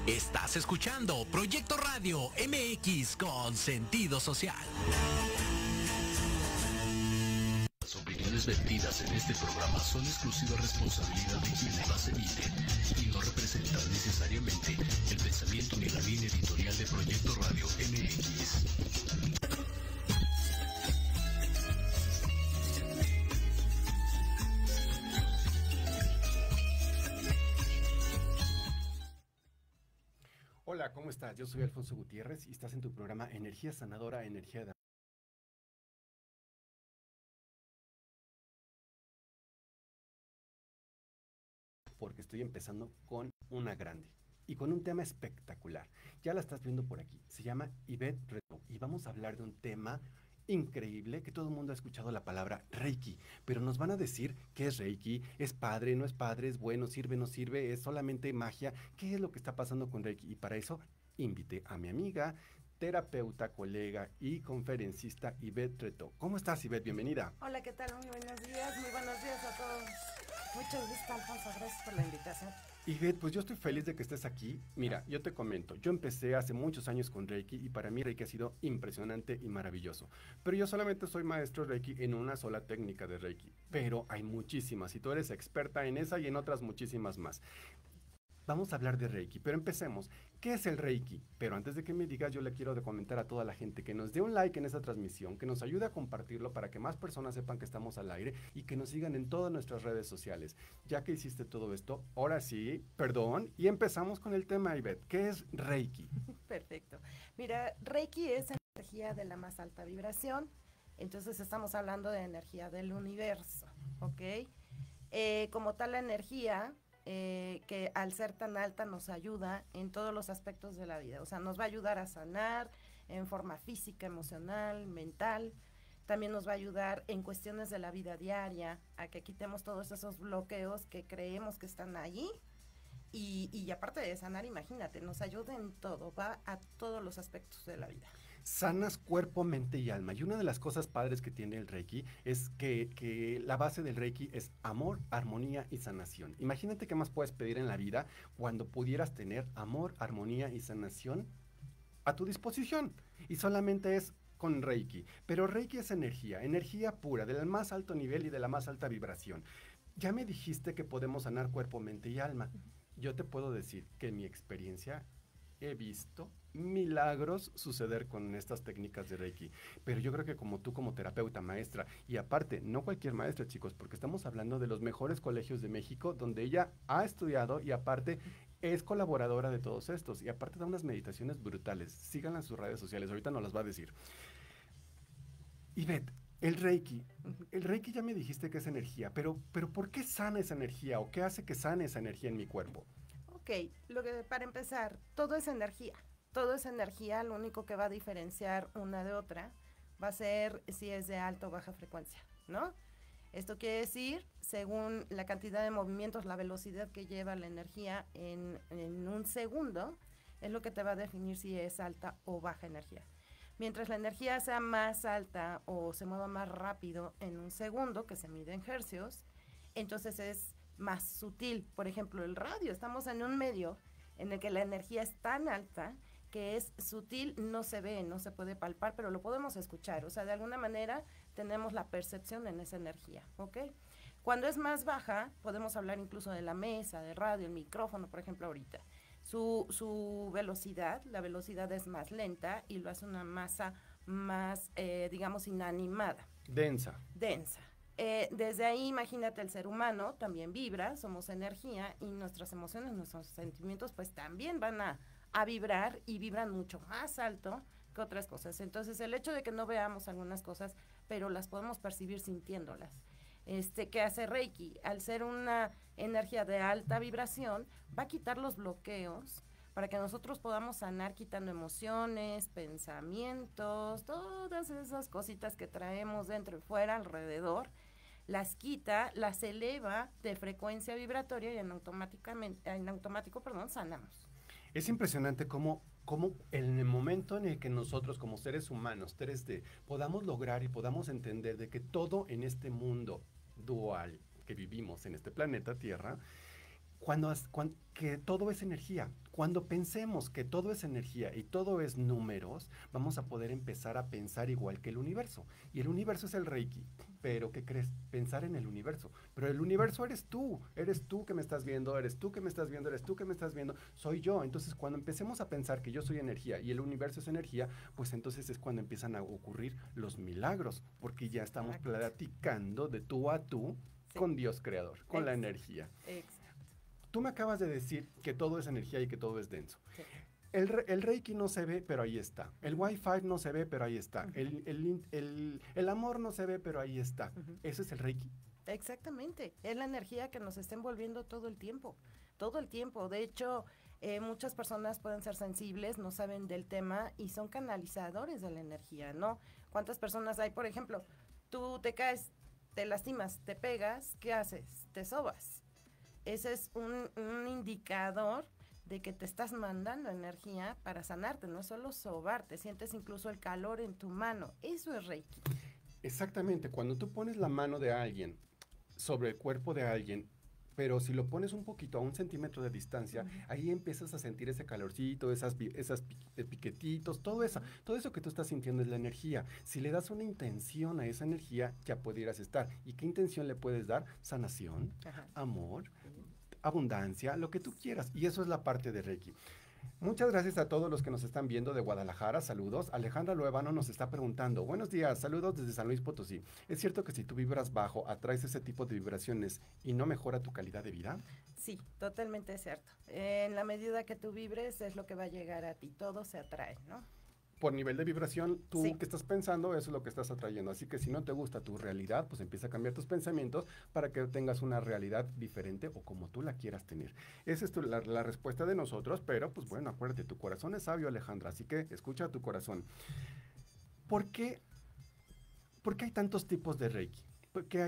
Estás escuchando Proyecto Radio MX con sentido social. Las opiniones vertidas en este programa son exclusiva responsabilidad de quienes las emiten y no representan necesariamente el pensamiento ni la línea editorial de Proyecto Radio MX. Hola, ¿cómo estás? Yo soy Alfonso Gutiérrez y estás en tu programa Energía Sanadora, Energía de... Porque estoy empezando con una grande y con un tema espectacular. Ya la estás viendo por aquí. Se llama Ivette Reto y vamos a hablar de un tema increíble que todo el mundo ha escuchado la palabra Reiki, pero nos van a decir qué es Reiki, es padre, no es padre, es bueno, sirve, no sirve, es solamente magia, qué es lo que está pasando con Reiki. Y para eso invité a mi amiga, terapeuta, colega y conferencista Ivette Reto. ¿Cómo estás, Ivette? Bienvenida. Hola, ¿qué tal? Muy buenos días a todos. Mucho gusto, Alfonso, gracias por la invitación. Ivette, pues yo estoy feliz de que estés aquí. Mira, yo te comento, yo empecé hace muchos años con Reiki y para mí Reiki ha sido impresionante y maravilloso. Pero yo solamente soy maestro Reiki en una sola técnica de Reiki, pero hay muchísimas y tú eres experta en esa y en otras muchísimas más. Vamos a hablar de Reiki, pero empecemos. ¿Qué es el Reiki? Pero antes de que me digas, yo le quiero comentar a toda la gente que nos dé un like en esta transmisión, que nos ayude a compartirlo para que más personas sepan que estamos al aire y que nos sigan en todas nuestras redes sociales. Ya que hiciste todo esto, ahora sí, perdón, y empezamos con el tema, Ivette. ¿Qué es Reiki? Perfecto. Mira, Reiki es energía de la más alta vibración, entonces estamos hablando de energía del universo, ¿ok? Como tal, la energía... que al ser tan alta nos ayuda en todos los aspectos de la vida, o sea, nos va a ayudar a sanar en forma física, emocional, mental, también nos va a ayudar en cuestiones de la vida diaria, a que quitemos todos esos bloqueos que creemos que están allí, y aparte de sanar, imagínate, nos ayuda en todo, va a todos los aspectos de la vida. Sanas cuerpo, mente y alma. Y una de las cosas padres que tiene el Reiki es que la base del Reiki es amor, armonía y sanación. Imagínate qué más puedes pedir en la vida cuando pudieras tener amor, armonía y sanación a tu disposición. Y solamente es con Reiki. Pero Reiki es energía, energía pura, del más alto nivel y de la más alta vibración. Ya me dijiste que podemos sanar cuerpo, mente y alma. Yo te puedo decir que en mi experiencia he visto milagros suceder con estas técnicas de Reiki, pero yo creo que como tú como terapeuta, maestra, y aparte, no cualquier maestra, chicos, porque estamos hablando de los mejores colegios de México, donde ella ha estudiado y aparte es colaboradora de todos estos, y aparte da unas meditaciones brutales. Síganla en sus redes sociales, ahorita nos las va a decir. Ivette, el Reiki ya me dijiste que es energía, pero ¿por qué sana esa energía o qué hace que sane esa energía en mi cuerpo? Ok, para empezar, todo es energía, lo único que va a diferenciar una de otra va a ser si es de alta o baja frecuencia, ¿no? Esto quiere decir, según la cantidad de movimientos, la velocidad que lleva la energía en un segundo, es lo que te va a definir si es alta o baja energía. Mientras la energía sea más alta o se mueva más rápido en un segundo, que se mide en hercios, entonces es más sutil. Por ejemplo, el radio, estamos en un medio en el que la energía es tan alta que es sutil, no se ve, no se puede palpar, pero lo podemos escuchar. O sea, de alguna manera tenemos la percepción en esa energía, ¿ok? Cuando es más baja, podemos hablar incluso de la mesa, de radio, el micrófono, por ejemplo, ahorita. Su velocidad, la velocidad es más lenta y lo hace una masa más, digamos, inanimada. Densa. Desde ahí, imagínate, el ser humano también vibra, somos energía y nuestras emociones, nuestros sentimientos, pues también van a vibrar y vibran mucho más alto que otras cosas. Entonces, el hecho de que no veamos algunas cosas, pero las podemos percibir sintiéndolas. ¿Qué hace Reiki? Al ser una energía de alta vibración, va a quitar los bloqueos para que nosotros podamos sanar quitando emociones, pensamientos, todas esas cositas que traemos dentro y fuera, alrededor, las quita, las eleva de frecuencia vibratoria y en automático, sanamos. Es impresionante cómo en el momento en el que nosotros como seres humanos, 3D, podamos lograr y podamos entender de que todo en este mundo dual que vivimos en este planeta Tierra que todo es energía. Cuando pensemos que todo es energía y todo es números, vamos a poder empezar a pensar igual que el universo. Y el universo es el Reiki. Pero, ¿qué crees? Pensar en el universo. Pero el universo eres tú que me estás viendo, eres tú que me estás viendo, eres tú que me estás viendo, soy yo. Entonces, cuando empecemos a pensar que yo soy energía y el universo es energía, pues entonces es cuando empiezan a ocurrir los milagros, porque ya estamos platicando de tú a tú con Dios creador, con la energía. Exacto. Tú me acabas de decir que todo es energía y que todo es denso. Sí. El Reiki no se ve, pero ahí está. El Wi-Fi no se ve, pero ahí está. El amor no se ve, pero ahí está. ¿Eso es el Reiki? Exactamente. Es la energía que nos está envolviendo todo el tiempo. Todo el tiempo. De hecho, muchas personas pueden ser sensibles, no saben del tema y son canalizadores de la energía, ¿no? ¿Cuántas personas hay? Por ejemplo, tú te caes, te lastimas, te pegas, ¿qué haces? Te sobas. Ese es un indicador de que te estás mandando energía para sanarte, no solo sobarte, sientes incluso el calor en tu mano, eso es Reiki. Exactamente, cuando tú pones la mano de alguien sobre el cuerpo de alguien, pero si lo pones un poquito a 1 centímetro de distancia, ahí empiezas a sentir ese calorcito, esas piquetitos, todo eso que tú estás sintiendo es la energía. Si le das una intención a esa energía, ya pudieras estar. ¿Y qué intención le puedes dar? Sanación, amor, abundancia, lo que tú quieras. Y eso es la parte de Reiki. Muchas gracias a todos los que nos están viendo de Guadalajara, saludos. Alejandra Loevano nos está preguntando, buenos días, saludos desde San Luis Potosí. ¿Es cierto que si tú vibras bajo, atraes ese tipo de vibraciones y no mejora tu calidad de vida? Sí, totalmente cierto. En la medida que tú vibres es lo que va a llegar a ti, todo se atrae, ¿no? Por nivel de vibración, tú Sí. que estás pensando, eso es lo que estás atrayendo. Así que si no te gusta tu realidad, pues empieza a cambiar tus pensamientos para que tengas una realidad diferente o como tú la quieras tener. Esa es la respuesta de nosotros, pero pues bueno, acuérdate, tu corazón es sabio, Alejandra, así que escucha a tu corazón. ¿Por qué hay tantos tipos de Reiki? Porque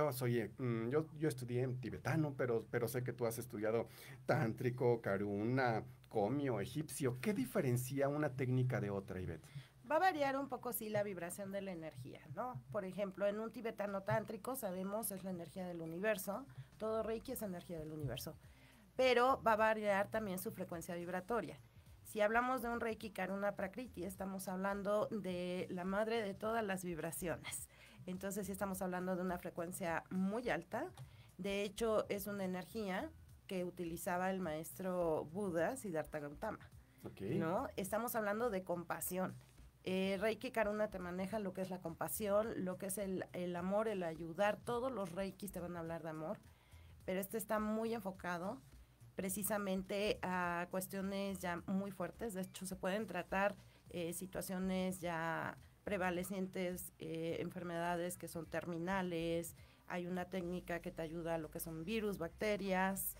yo estudié en tibetano, pero sé que tú has estudiado tántrico, karuna, comio, egipcio. ¿Qué diferencia una técnica de otra, Ivette? Va a variar un poco, sí, la vibración de la energía, ¿no? Por ejemplo, en un tibetano tántrico, sabemos, es la energía del universo, todo Reiki es energía del universo, pero va a variar también su frecuencia vibratoria. Si hablamos de un Reiki Karuna Prakriti, estamos hablando de la madre de todas las vibraciones. Entonces, sí estamos hablando de una frecuencia muy alta. De hecho, es una energía que utilizaba el maestro Buda, Siddhartha Gautama. Okay. ¿No? Estamos hablando de compasión. Reiki Karuna te maneja lo que es la compasión, lo que es el amor, el ayudar. Todos los Reikis te van a hablar de amor, pero este está muy enfocado precisamente a cuestiones ya muy fuertes. De hecho, se pueden tratar situaciones ya prevalecientes, enfermedades que son terminales. Hay una técnica que te ayuda a lo que son virus, bacterias,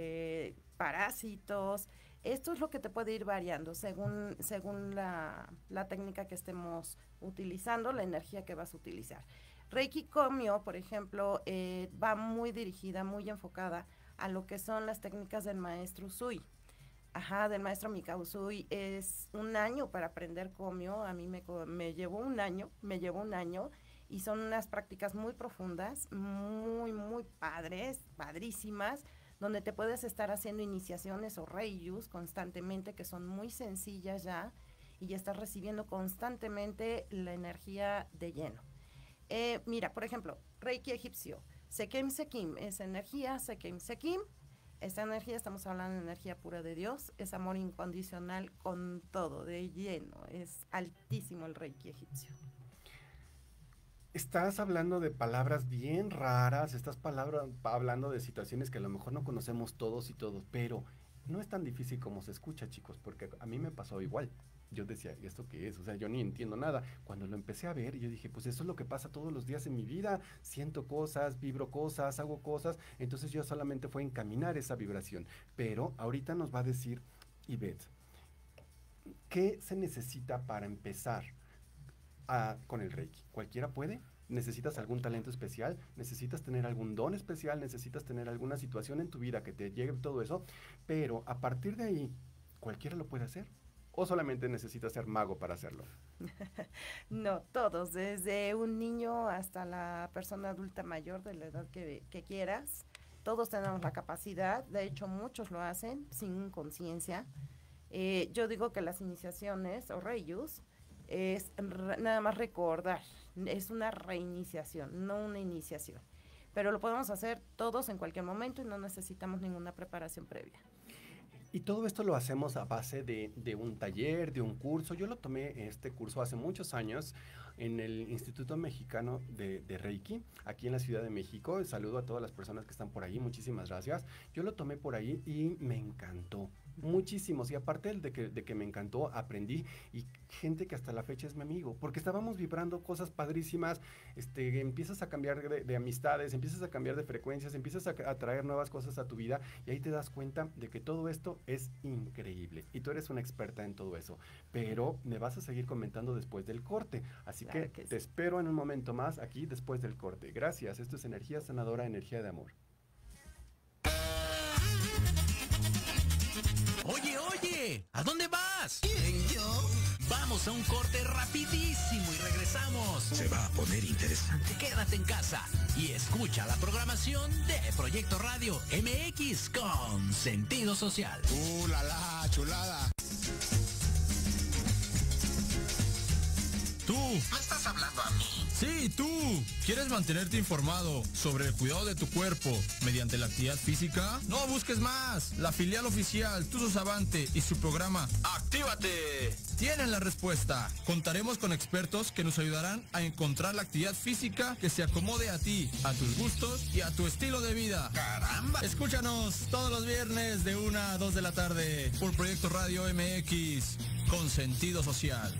parásitos. Esto es lo que te puede ir variando según la técnica que estemos utilizando, la energía que vas a utilizar. Reiki Komyo, por ejemplo, va muy dirigida, muy enfocada a lo que son las técnicas del maestro Usui. Del maestro Mikao Usui. Es 1 año para aprender Komyo. A mí me llevó un año, y son unas prácticas muy profundas, muy, muy padrísimas, donde te puedes estar haciendo iniciaciones o reiyus constantemente, que son muy sencillas ya, y ya estás recibiendo constantemente la energía de lleno. Mira, por ejemplo, Reiki egipcio, Sekem Sekim, es energía, Sekem Sekim, esta energía, estamos hablando de energía pura de Dios, es amor incondicional con todo, de lleno, es altísimo el Reiki egipcio. Estás hablando de palabras bien raras, hablando de situaciones que a lo mejor no conocemos todos y todos, pero no es tan difícil como se escucha, chicos, porque a mí me pasó igual. Yo decía, ¿y esto qué es? O sea, yo ni entiendo nada. Cuando lo empecé a ver, yo dije, pues eso es lo que pasa todos los días en mi vida. Siento cosas, vibro cosas, hago cosas. Entonces yo solamente fue encaminar esa vibración. Pero ahorita nos va a decir Ivette, ¿qué se necesita para empezar con el Reiki? ¿Cualquiera puede? ¿Necesitas algún talento especial? ¿Necesitas tener algún don especial? ¿Necesitas tener alguna situación en tu vida que te llegue todo eso? Pero a partir de ahí, ¿cualquiera lo puede hacer? ¿O solamente necesitas ser mago para hacerlo? No, todos, desde un niño hasta la persona adulta mayor de la edad que quieras. Todos tenemos la capacidad, de hecho muchos lo hacen sin conciencia. Yo digo que las iniciaciones o reyus es nada más recordar, es una reiniciación, no una iniciación. Pero lo podemos hacer todos en cualquier momento y no necesitamos ninguna preparación previa. Y todo esto lo hacemos a base de un taller, de un curso. Yo lo tomé este curso hace muchos años en el Instituto Mexicano de Reiki, aquí en la Ciudad de México. Saludo a todas las personas que están por ahí, muchísimas gracias. Yo lo tomé por ahí y me encantó. Muchísimos, y aparte de que me encantó, aprendí, y gente que hasta la fecha es mi amigo, porque estábamos vibrando cosas padrísimas. Empiezas a cambiar de amistades, empiezas a cambiar de frecuencias, empiezas a traer nuevas cosas a tu vida, y ahí te das cuenta de que todo esto es increíble, y tú eres una experta en todo eso, pero me vas a seguir comentando después del corte, así Claro que que te sí. espero en un momento más aquí después del corte. Gracias, esto es Energía Sanadora, Energía de Amor. Oye, oye, ¿a dónde vas? ¿Quién, yo? Vamos a un corte rapidísimo y regresamos. Se va a poner interesante. Quédate en casa y escucha la programación de Proyecto Radio MX con sentido social. La chulada. Tú. ¿Me estás hablando a mí? Sí, tú. ¿Quieres mantenerte informado sobre el cuidado de tu cuerpo mediante la actividad física? No busques más. La filial oficial Tuzo Savante y su programa ¡Actívate! Tienen la respuesta. Contaremos con expertos que nos ayudarán a encontrar la actividad física que se acomode a ti, a tus gustos y a tu estilo de vida. ¡Caramba! Escúchanos todos los viernes de 1 a 2 de la tarde por Proyecto Radio MX con sentido social.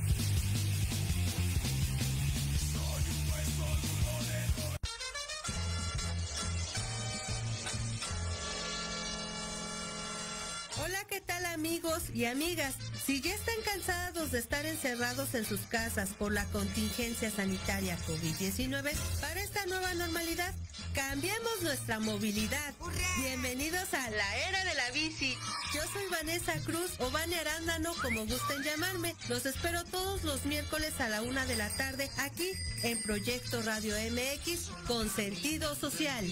Hola, ¿qué tal amigos y amigas? Si ya están cansados de estar encerrados en sus casas por la contingencia sanitaria COVID-19, para esta nueva normalidad, cambiemos nuestra movilidad. Bienvenidos a la era de la bici. Yo soy Vanessa Cruz o Vane Arándano, como gusten llamarme. Los espero todos los miércoles a la 1 de la tarde aquí en Proyecto Radio MX con sentido social.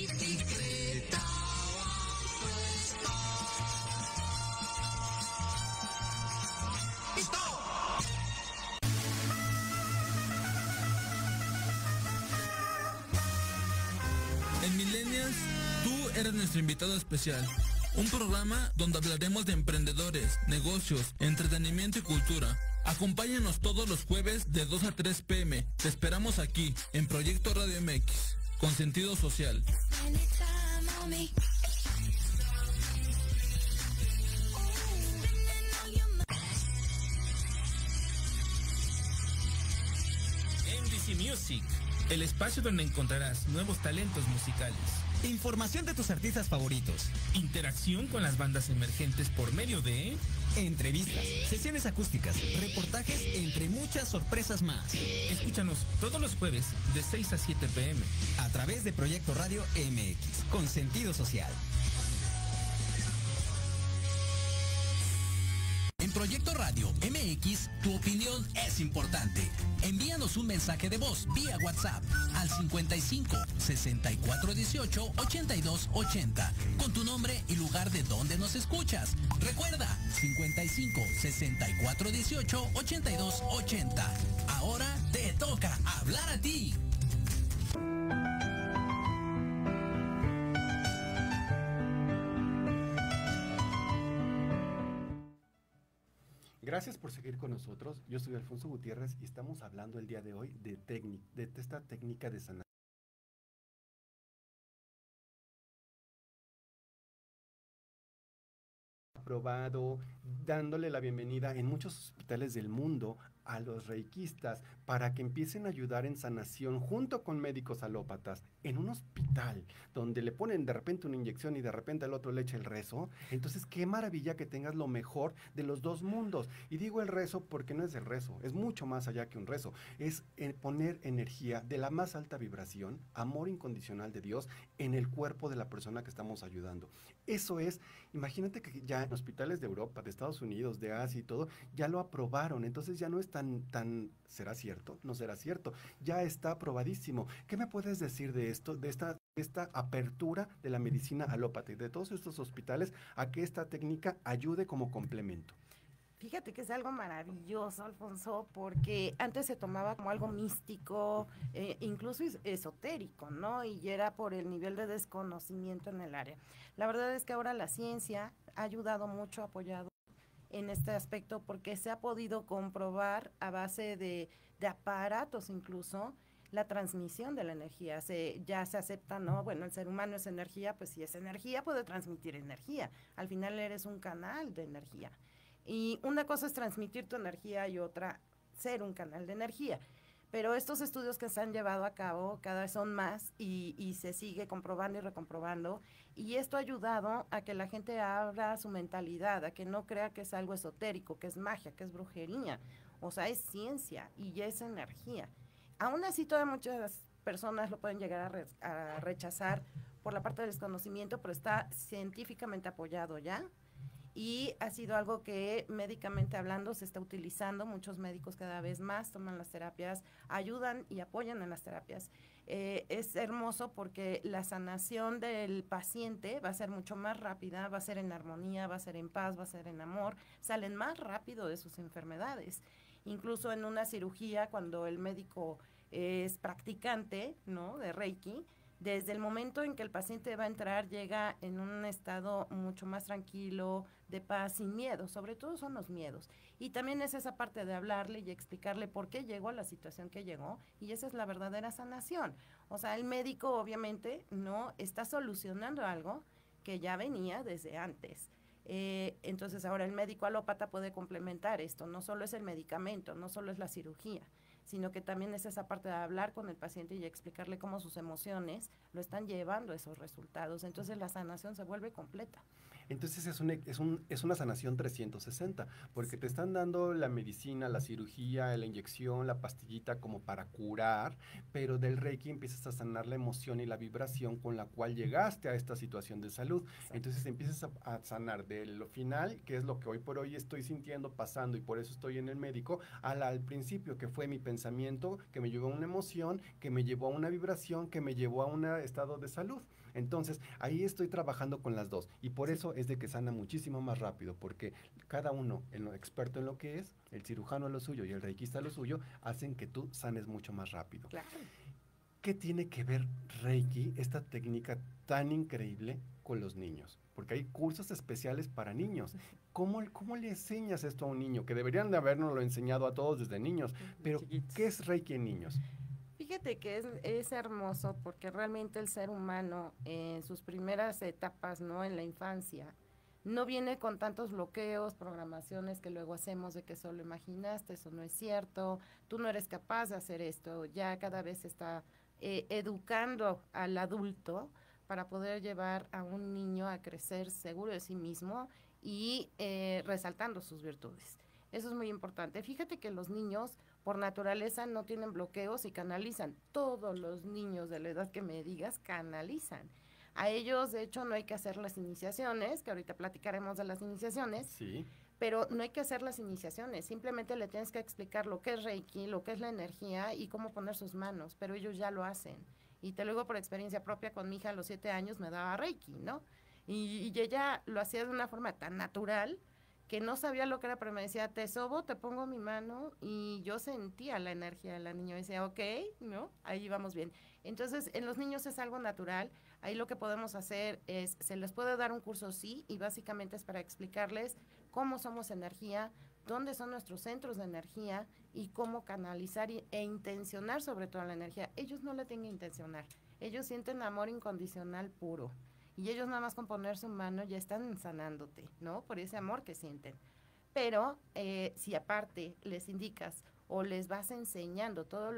En Millennials, tú eres nuestro invitado especial. Un programa donde hablaremos de emprendedores, negocios, entretenimiento y cultura. Acompáñanos todos los jueves de 2 a 3 p.m. Te esperamos aquí, en Proyecto Radio MX, con sentido social. MDC Music, el espacio donde encontrarás nuevos talentos musicales. Información de tus artistas favoritos. Interacción con las bandas emergentes por medio de Entrevistas, sesiones acústicas, reportajes, entre muchas sorpresas más. Escúchanos todos los jueves de 6 a 7 p.m. A través de Proyecto Radio MX, con sentido social. En Proyecto Radio MX, tu opinión es importante. Envíanos un mensaje de voz vía WhatsApp al 55 64 18 82 80 con tu nombre y lugar de donde nos escuchas. Recuerda, 55 64 18 82 80. Ahora te toca hablar a ti. Gracias por seguir con nosotros. Yo soy Alfonso Gutiérrez y estamos hablando el día de hoy de esta técnica de sanación. Aprobado, dándole la bienvenida en muchos hospitales del mundo a los reikistas para que empiecen a ayudar en sanación junto con médicos alópatas en un hospital donde le ponen de repente una inyección y de repente al otro le echa el rezo. Entonces qué maravilla que tengas lo mejor de los dos mundos. Y digo el rezo porque no es el rezo, es mucho más allá que un rezo, es poner energía de la más alta vibración, amor incondicional de Dios en el cuerpo de la persona que estamos ayudando. Eso es, imagínate que ya en hospitales de Europa, de Estados Unidos, de Asia y todo, ya lo aprobaron, entonces ya no es tan ¿será cierto? ¿No será cierto? Ya está probadísimo. ¿Qué me puedes decir de esto, de esta apertura de la medicina alópata y de todos estos hospitales a que esta técnica ayude como complemento? Fíjate que es algo maravilloso, Alfonso, porque antes se tomaba como algo místico, incluso esotérico, ¿no? Y era por el nivel de desconocimiento en el área. La verdad es que ahora la ciencia ha ayudado mucho, apoyado en este aspecto, porque se ha podido comprobar a base de aparatos incluso, la transmisión de la energía. Ya se acepta, ¿no? Bueno, el ser humano es energía, pues si es energía, puede transmitir energía. Al final eres un canal de energía. Y una cosa es transmitir tu energía y otra ser un canal de energía. Pero estos estudios que se han llevado a cabo cada vez son más y se sigue comprobando y recomprobando. Y esto ha ayudado a que la gente abra su mentalidad, a que no crea que es algo esotérico, que es magia, que es brujería. O sea, es ciencia y es energía. Aún así, todavía muchas personas lo pueden llegar a rechazar por la parte del desconocimiento, pero está científicamente apoyado ya. Y ha sido algo que médicamente hablando se está utilizando, muchos médicos cada vez más toman las terapias, ayudan y apoyan en las terapias. Es hermoso porque la sanación del paciente va a ser mucho más rápida, va a ser en armonía, va a ser en paz, va a ser en amor, salen más rápido de sus enfermedades. Incluso en una cirugía, cuando el médico es practicante, ¿no?, de Reiki, desde el momento en que el paciente va a entrar, llega en un estado mucho más tranquilo, de paz, sin miedo. Sobre todo son los miedos. Y también es esa parte de hablarle y explicarle por qué llegó a la situación que llegó. Y esa es la verdadera sanación. O sea, el médico obviamente no está solucionando algo que ya venía desde antes. Entonces ahora el médico alópata puede complementar esto. No solo es el medicamento, no solo es la cirugía, sino que también es esa parte de hablar con el paciente y explicarle cómo sus emociones lo están llevando a esos resultados. Entonces la sanación se vuelve completa. Entonces es una sanación 360, porque te están dando la medicina, la cirugía, la inyección, la pastillita como para curar, pero del Reiki empiezas a sanar la emoción y la vibración con la cual llegaste a esta situación de salud. Exacto. Entonces empiezas a sanar de lo final, que es lo que hoy por hoy estoy sintiendo, pasando, y por eso estoy en el médico, al principio, que fue mi pensamiento, que me llevó a una emoción, que me llevó a una vibración, que me llevó a un estado de salud. Entonces, ahí estoy trabajando con las dos, y por eso es de que sana muchísimo más rápido, porque cada uno, experto en lo que es, el cirujano en lo suyo y el reikista en lo suyo, hacen que tú sanes mucho más rápido. Claro. ¿Qué tiene que ver Reiki, esta técnica tan increíble, con los niños? Porque hay cursos especiales para niños. ¿Cómo le enseñas esto a un niño? Que deberían de habernoslo enseñado a todos desde niños, pero ¿qué es Reiki en niños? Fíjate que es hermoso porque realmente el ser humano en sus primeras etapas, ¿no?, en la infancia, no viene con tantos bloqueos, programaciones que luego hacemos de que solo imaginaste, eso no es cierto, tú no eres capaz de hacer esto. Ya cada vez se está educando al adulto para poder llevar a un niño a crecer seguro de sí mismo y resaltando sus virtudes. Eso es muy importante. Fíjate que los niños por naturaleza no tienen bloqueos y canalizan. Todos los niños de la edad que me digas canalizan. A ellos, de hecho, no hay que hacer las iniciaciones, que ahorita platicaremos de las iniciaciones. Sí. Pero no hay que hacer las iniciaciones, simplemente le tienes que explicar lo que es Reiki, lo que es la energía y cómo poner sus manos, pero ellos ya lo hacen. Y te lo digo por experiencia propia, con mi hija a los 7 años me daba Reiki, ¿no? Y ella lo hacía de una forma tan natural que no sabía lo que era, pero me decía, te sobo, te pongo mi mano, y yo sentía la energía de la niña, y decía, ok, ¿no? Ahí vamos bien. Entonces, en los niños es algo natural. Ahí lo que podemos hacer es, se les puede dar un curso, sí, y básicamente es para explicarles cómo somos energía, dónde son nuestros centros de energía y cómo canalizar e intencionar sobre todo la energía. Ellos no la tienen que intencionar, ellos sienten amor incondicional puro. Y ellos nada más con poner su mano ya están sanándote, ¿no? Por ese amor que sienten. Pero si aparte les indicas o les vas enseñando todo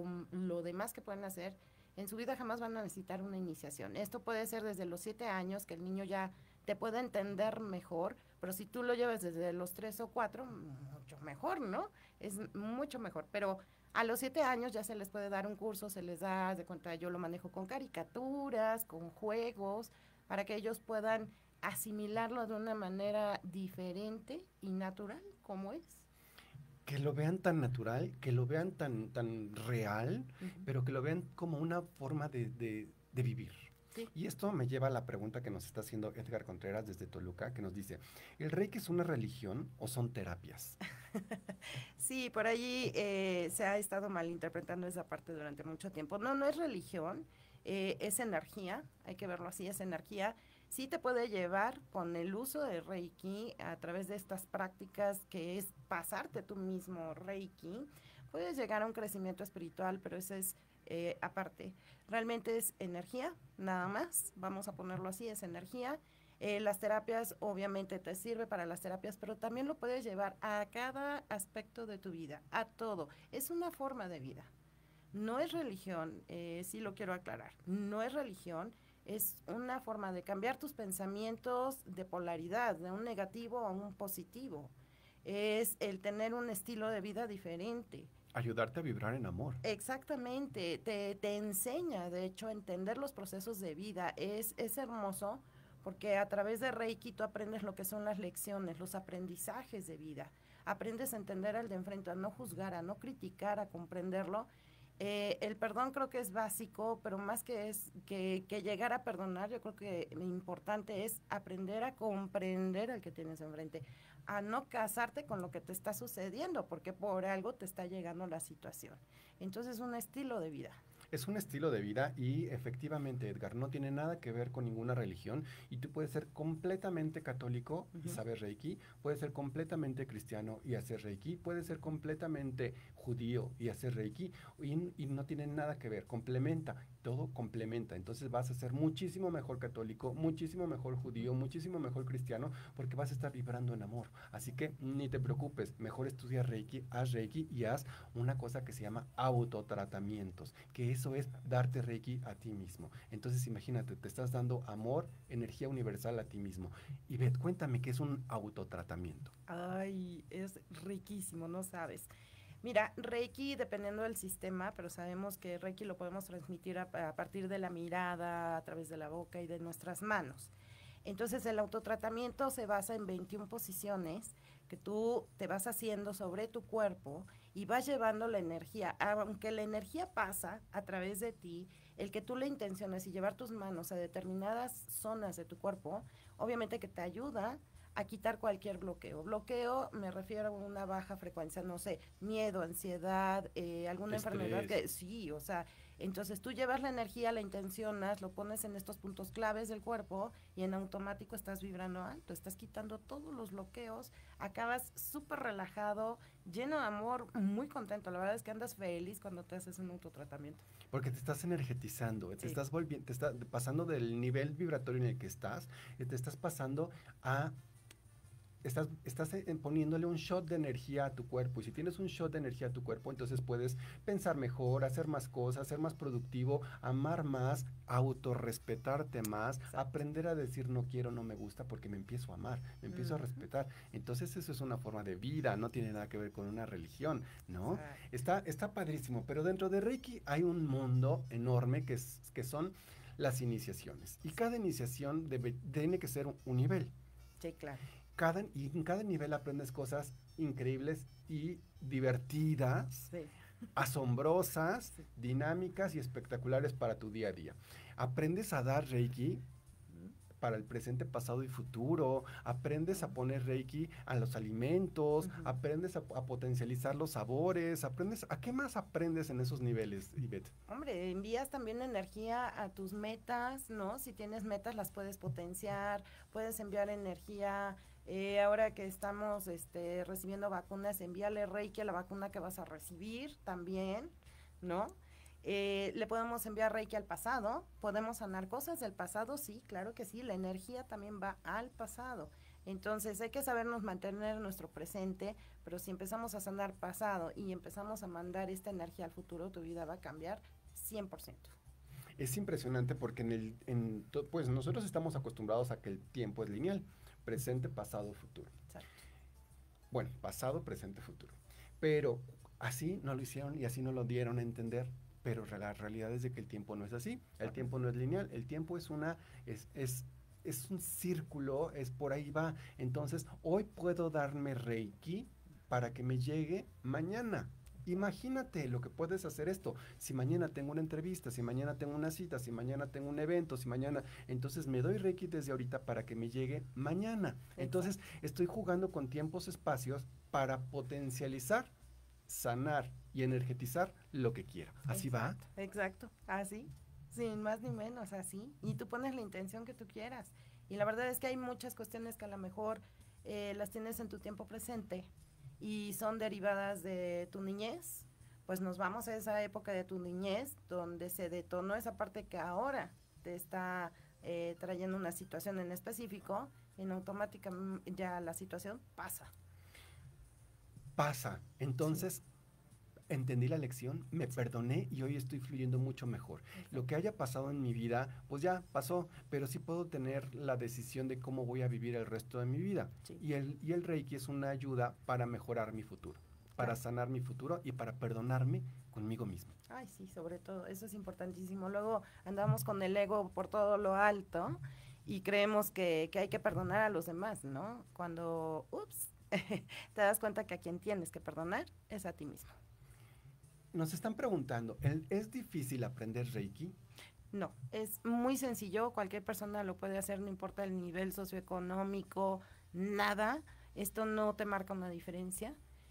lo demás que pueden hacer, en su vida jamás van a necesitar una iniciación. Esto puede ser desde los 7 años, que el niño ya te puede entender mejor, pero si tú lo llevas desde los 3 o 4, mucho mejor, ¿no? Es mucho mejor, pero a los 7 años ya se les puede dar un curso, se les da, de cuenta, yo lo manejo con caricaturas, con juegos, para que ellos puedan asimilarlo de una manera diferente y natural, como es. que lo vean tan natural, que lo vean tan real, pero que lo vean como una forma de vivir. Sí. Y esto me lleva a la pregunta que nos está haciendo Edgar Contreras desde Toluca, que nos dice, ¿el Reiki es una religión o son terapias? Sí, por allí se ha estado malinterpretando esa parte durante mucho tiempo. No, no es religión, es energía, hay que verlo así, es energía. Sí te puede llevar con el uso de Reiki a través de estas prácticas que es pasarte tú mismo Reiki, puedes llegar a un crecimiento espiritual, pero eso es aparte. Realmente es energía, nada más, vamos a ponerlo así, es energía. Las terapias obviamente te sirve para las terapias, pero también lo puedes llevar a cada aspecto de tu vida, a todo. Es una forma de vida. No es religión, sí lo quiero aclarar, no es religión, es una forma de cambiar tus pensamientos de polaridad, de un negativo a un positivo. Es el tener un estilo de vida diferente. Ayudarte a vibrar en amor. Exactamente, te enseña, de hecho, a entender los procesos de vida. Es hermoso porque a través de Reiki tú aprendes lo que son las lecciones, los aprendizajes de vida. Aprendes a entender al de enfrente, a no juzgar, a no criticar, a comprenderlo. El perdón creo que es básico, pero más que llegar a perdonar, yo creo que lo importante es aprender a comprender al que tienes enfrente, a no casarte con lo que te está sucediendo, porque por algo te está llegando la situación. Entonces es un estilo de vida. Es un estilo de vida y efectivamente, Edgar, no tiene nada que ver con ninguna religión y tú puedes ser completamente católico y saber Reiki, puedes ser completamente cristiano y hacer Reiki, puedes ser completamente judío y hacer Reiki y no tiene nada que ver, complementa, todo complementa. Entonces vas a ser muchísimo mejor católico, muchísimo mejor judío, muchísimo mejor cristiano porque vas a estar vibrando en amor. Así que ni te preocupes, mejor estudia Reiki, haz Reiki y haz una cosa que se llama autotratamientos, que eso es darte Reiki a ti mismo. Entonces imagínate, te estás dando amor, energía universal a ti mismo. Y Beth, cuéntame qué es un autotratamiento. Ay, es riquísimo, no sabes. Mira, Reiki, dependiendo del sistema, pero sabemos que Reiki lo podemos transmitir a partir de la mirada, a través de la boca y de nuestras manos. Entonces, el autotratamiento se basa en 21 posiciones que tú te vas haciendo sobre tu cuerpo y vas llevando la energía. Aunque la energía pasa a través de ti, el que tú le intenciones y llevar tus manos a determinadas zonas de tu cuerpo, obviamente que te ayuda a quitar cualquier bloqueo. Bloqueo me refiero a una baja frecuencia, no sé, miedo, ansiedad, alguna enfermedad que sí, o sea, entonces tú llevas la energía, la intencionas, lo pones en estos puntos claves del cuerpo y en automático estás vibrando alto, estás quitando todos los bloqueos, acabas súper relajado, lleno de amor, muy contento. La verdad es que andas feliz cuando te haces un autotratamiento. Porque te estás energetizando, Sí. te estás volviendo, te estás pasando del nivel vibratorio en el que estás, te estás pasando a estás poniéndole un shot de energía a tu cuerpo. Y si tienes un shot de energía a tu cuerpo, entonces puedes pensar mejor, hacer más cosas, ser más productivo, amar más, autorrespetarte más, aprender a decir no quiero, no me gusta, porque me empiezo a amar, me empiezo a respetar. Entonces eso es una forma de vida, no tiene nada que ver con una religión, ¿no? Está padrísimo, pero dentro de Reiki hay un mundo enorme que son las iniciaciones. Y cada iniciación tiene que ser un nivel. Sí, claro. Y en cada nivel aprendes cosas increíbles y divertidas, Sí. asombrosas, Sí. dinámicas y espectaculares para tu día a día. Aprendes a dar Reiki para el presente, pasado y futuro, aprendes a poner Reiki a los alimentos, aprendes a potencializar los sabores, ¿a qué más aprendes en esos niveles, Ivette? Hombre, envías también energía a tus metas, ¿no? Si tienes metas las puedes potenciar, puedes enviar energía. Ahora que estamos recibiendo vacunas, envíale Reiki a la vacuna que vas a recibir también, ¿no? Le podemos enviar Reiki al pasado, podemos sanar cosas del pasado, sí, claro que sí, la energía también va al pasado. Entonces hay que sabernos mantener nuestro presente, pero si empezamos a sanar pasado y empezamos a mandar esta energía al futuro, tu vida va a cambiar 100%. Es impresionante porque pues nosotros estamos acostumbrados a que el tiempo es lineal, presente, pasado, futuro. Exacto. Bueno, pasado, presente, futuro. Pero así no lo hicieron y así no lo dieron a entender. Pero la realidad es de que el tiempo no es así. El tiempo no es lineal. El tiempo es un círculo, es por ahí va. Entonces, hoy puedo darme Reiki para que me llegue mañana. Imagínate lo que puedes hacer esto. Si mañana tengo una entrevista, si mañana tengo una cita, si mañana tengo un evento, si mañana, entonces me doy Reiki desde ahorita para que me llegue mañana. Entonces estoy jugando con tiempos, espacios para potencializar, sanar y energetizar lo que quiera. ¿Así va? Exacto, así, sin más ni menos, así. Y tú pones la intención que tú quieras. Y la verdad es que hay muchas cuestiones que a lo mejor las tienes en tu tiempo presente y son derivadas de tu niñez, pues nos vamos a esa época de tu niñez donde se detonó esa parte que ahora te está trayendo una situación en específico, en automática ya la situación pasa. Pasa. Entonces, entendí la lección, me perdoné y hoy estoy fluyendo mucho mejor. Lo que haya pasado en mi vida, pues ya pasó, pero sí puedo tener la decisión de cómo voy a vivir el resto de mi vida. Sí. Y el Reiki es una ayuda para mejorar mi futuro, para sanar mi futuro y para perdonarme conmigo mismo. Ay, sí, sobre todo, eso es importantísimo. Luego andamos con el ego por todo lo alto y creemos que hay que perdonar a los demás, ¿no? Cuando, te das cuenta que a quien tienes que perdonar es a ti mismo. Nos están preguntando, ¿es difícil aprender Reiki? No, es muy sencillo, cualquier persona lo puede hacer, no importa el nivel socioeconómico, nada, esto no te marca una diferencia.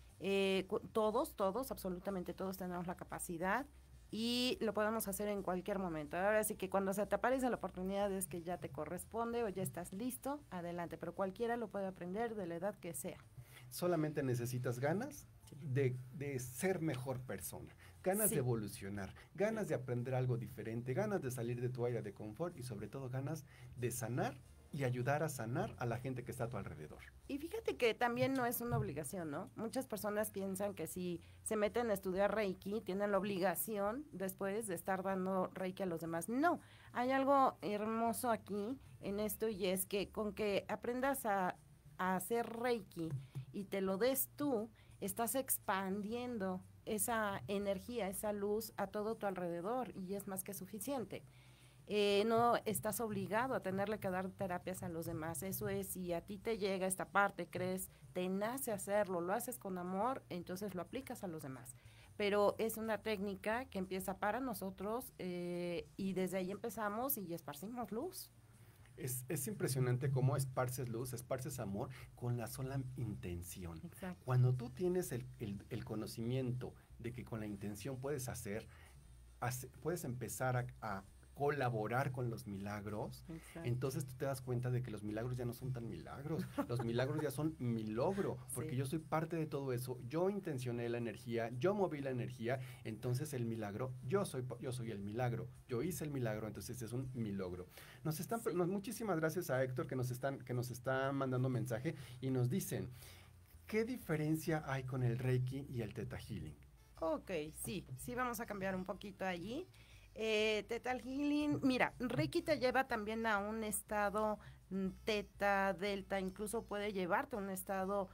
Todos, absolutamente todos tenemos la capacidad y lo podemos hacer en cualquier momento. Ahora sí que cuando se te aparece la oportunidad es que ya te corresponde o ya estás listo, adelante, pero cualquiera lo puede aprender de la edad que sea. Solamente necesitas ganas de ser mejor persona, ganas de evolucionar, ganas de aprender algo diferente, ganas de salir de tu área de confort y sobre todo ganas de sanar y ayudar a sanar a la gente que está a tu alrededor. Y fíjate que también no es una obligación, ¿no? Muchas personas piensan que si se meten a estudiar Reiki, tienen la obligación después de estar dando Reiki a los demás. No, hay algo hermoso aquí en esto y es que con que aprendas a hacer Reiki y te lo des tú, estás expandiendo esa energía, esa luz a todo tu alrededor y es más que suficiente. No estás obligado a tenerle que dar terapias a los demás. Eso es, si a ti te llega esta parte, crees, te nace hacerlo, lo haces con amor, entonces lo aplicas a los demás. Pero es una técnica que empieza para nosotros y desde ahí empezamos y esparcimos luz. Es impresionante cómo esparces luz, esparces amor con la sola intención. Exacto. Cuando tú tienes el conocimiento de que con la intención puedes puedes empezar a colaborar con los milagros, entonces tú te das cuenta de que los milagros ya no son tan milagros, los milagros ya son mi logro, porque yo soy parte de todo eso, yo intencioné la energía, yo moví la energía, entonces el milagro, yo soy el milagro, yo hice el milagro, entonces es un mi logro. Muchísimas gracias a Héctor que nos está mandando mensaje y nos dicen, ¿qué diferencia hay con el Reiki y el Theta Healing? Ok, sí vamos a cambiar un poquito allí. Theta Healing, mira, Reiki te lleva también a un estado Theta, Delta, incluso puede llevarte a un estado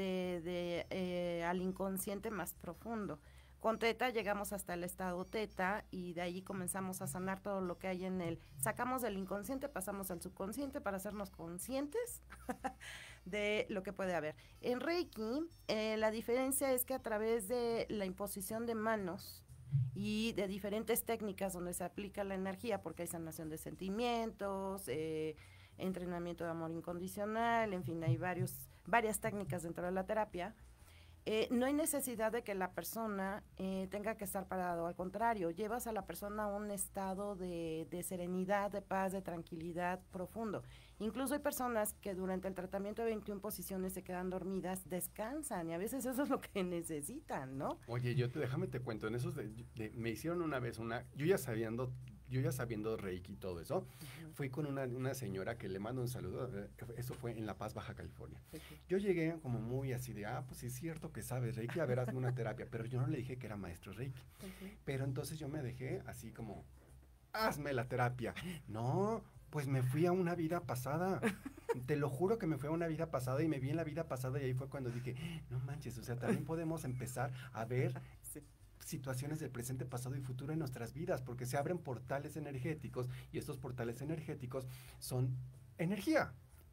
al inconsciente más profundo. Con Theta llegamos hasta el estado Theta y de ahí comenzamos a sanar todo lo que hay sacamos del inconsciente, pasamos al subconsciente para hacernos conscientes de lo que puede haber. En Reiki, la diferencia es que a través de la imposición de manos y de diferentes técnicas donde se aplica la energía, porque hay sanación de sentimientos, entrenamiento de amor incondicional, en fin, hay varias técnicas dentro de la terapia. No hay necesidad de que la persona tenga que estar parado, al contrario, llevas a la persona a un estado de serenidad, de paz, de tranquilidad profundo. Incluso hay personas que durante el tratamiento de 21 posiciones se quedan dormidas, descansan y a veces eso es lo que necesitan, ¿no? Oye, déjame te cuento, en esos me hicieron una vez yo ya sabiendo Reiki y todo eso, fui con una señora que le mando un saludo, eso fue en La Paz, Baja California. Yo llegué como muy así de, pues sí es cierto que sabes Reiki, a ver, hazme una terapia, pero yo no le dije que era maestro Reiki. Pero entonces yo me dejé así como, hazme la terapia. No, pues me fui a una vida pasada, te lo juro que me fui a una vida pasada y me vi en la vida pasada y ahí fue cuando dije, no manches, o sea, también podemos empezar a ver situaciones del presente, pasado y futuro en nuestras vidas, porque se abren portales energéticos y estos portales energéticos son energía.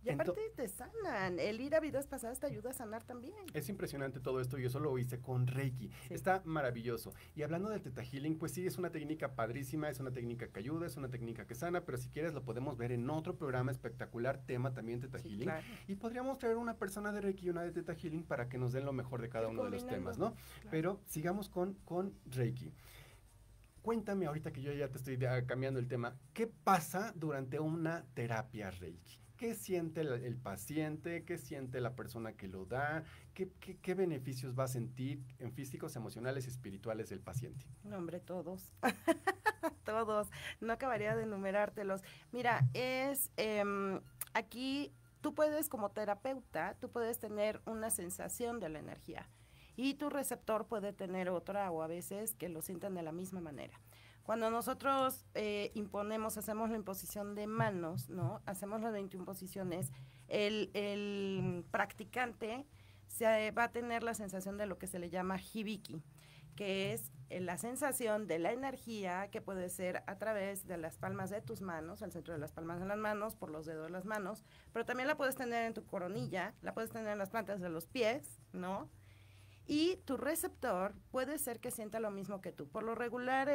Y aparte te sanan, el ir a vidas pasadas te ayuda a sanar también. Es impresionante todo esto, yo solo lo hice con Reiki, está maravilloso. Y hablando del Theta Healing, pues sí, es una técnica padrísima, es una técnica que ayuda, es una técnica que sana, pero si quieres lo podemos ver en otro programa espectacular, tema también Theta Healing. Claro. Y podríamos traer una persona de Reiki y una de Theta Healing para que nos den lo mejor de cada uno de los temas, ¿no? Claro. Pero sigamos con Reiki. Cuéntame ahorita que yo ya te estoy cambiando el tema, ¿qué pasa durante una terapia Reiki? ¿Qué siente el paciente? ¿Qué siente la persona que lo da? ¿Qué beneficios va a sentir en físicos, emocionales y espirituales del paciente? No, hombre, todos. Todos. No acabaría de enumerártelos. Mira, aquí tú puedes, como terapeuta, tú puedes tener una sensación de la energía. Y tu receptor puede tener otra, o a veces que lo sientan de la misma manera. Cuando nosotros hacemos la imposición de manos, ¿no? Hacemos las 21 posiciones, el practicante va a tener la sensación de lo que se le llama hibiki, que es la sensación de la energía que puede ser a través de las palmas de tus manos, al centro de las palmas de las manos, por los dedos de las manos, pero también la puedes tener en tu coronilla, la puedes tener en las plantas de los pies, ¿no? Y tu receptor puede ser que sienta lo mismo que tú. Por lo regular,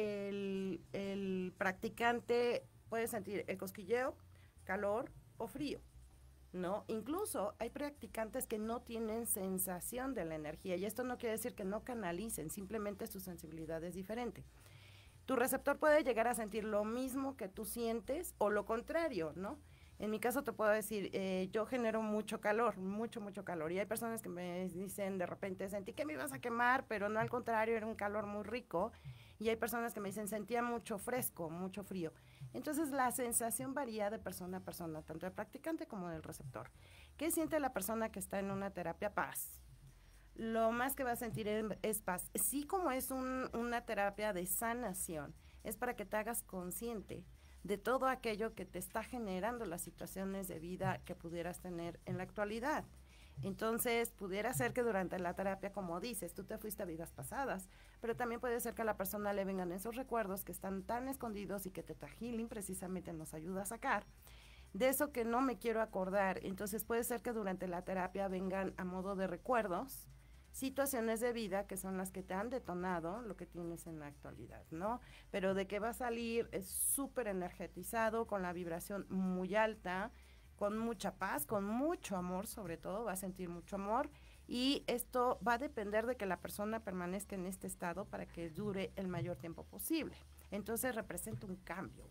el practicante puede sentir el cosquilleo, calor o frío, ¿no? Incluso hay practicantes que no tienen sensación de la energía, y esto no quiere decir que no canalicen, simplemente su sensibilidad es diferente. Tu receptor puede llegar a sentir lo mismo que tú sientes o lo contrario, ¿no? En mi caso te puedo decir, yo genero mucho calor, mucho calor. Y hay personas que me dicen de repente, sentí que me ibas a quemar, pero no, al contrario, era un calor muy rico. Y hay personas que me dicen, sentía mucho fresco, mucho frío. Entonces la sensación varía de persona a persona, tanto del practicante como del receptor. ¿Qué siente la persona que está en una terapia? Paz. Lo más que va a sentir es paz. Sí, como es una terapia de sanación, es para que te hagas consciente de todo aquello que te está generando las situaciones de vida que pudieras tener en la actualidad. Entonces, pudiera ser que durante la terapia, como dices, tú te fuiste a vidas pasadas, pero también puede ser que a la persona le vengan esos recuerdos que están tan escondidos y que Theta Healing precisamente nos ayuda a sacar, de eso que no me quiero acordar. Entonces, puede ser que durante la terapia vengan a modo de recuerdos situaciones de vida que son las que te han detonado lo que tienes en la actualidad, ¿no? Pero de que va a salir es súper energetizado, con la vibración muy alta, con mucha paz, con mucho amor, sobre todo, va a sentir mucho amor, y esto va a depender de que la persona permanezca en este estado para que dure el mayor tiempo posible. Entonces representa un cambio.